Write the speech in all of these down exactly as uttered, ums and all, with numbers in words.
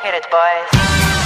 Hit it, boys.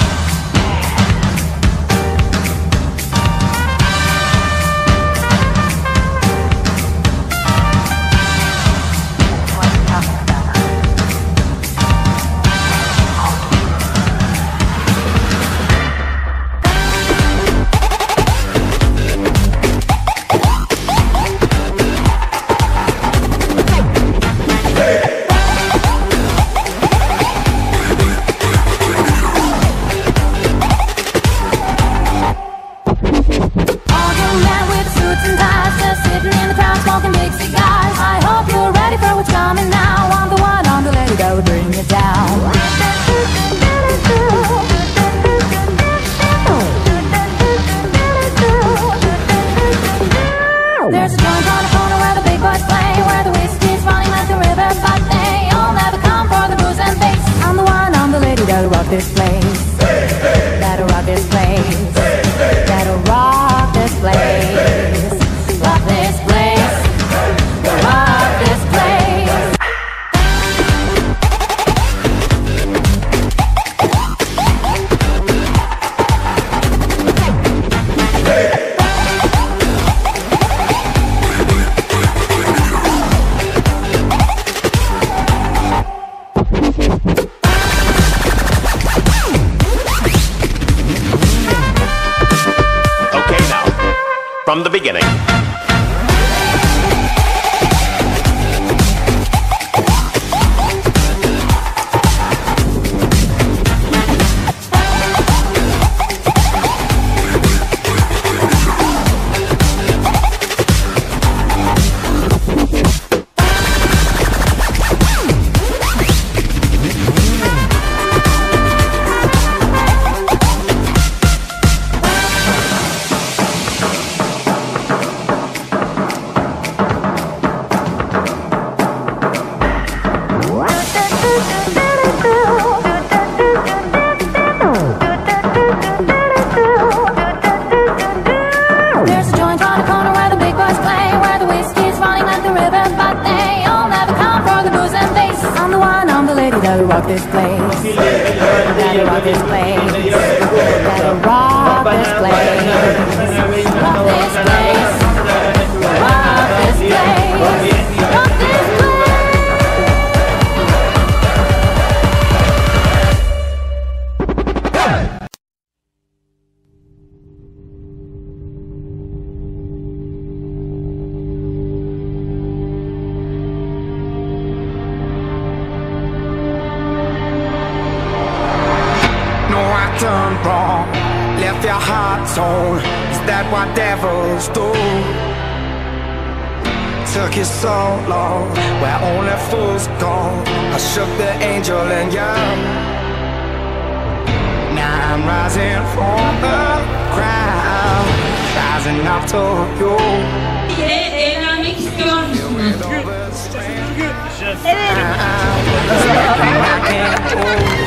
There's a joint on the corner where the big boys play, where the whiskey's running like the river, but they all never come for the booze and bass. I'm the one, I'm the lady that'll rock this place, that'll rock this place, that'll rock this place, rock this place, rock this place. From the beginning. That'll rock this place, that'll rock this place, that'll rock this place, rock this place, rock this place, rock this place. Done wrong, left your heart torn. Is that what devils do? Took you so long, where only fools go. I shook the angel in you. Now I'm rising from the ground, rising up to you. Ee, evlenmek istiyor musunuz? Evet.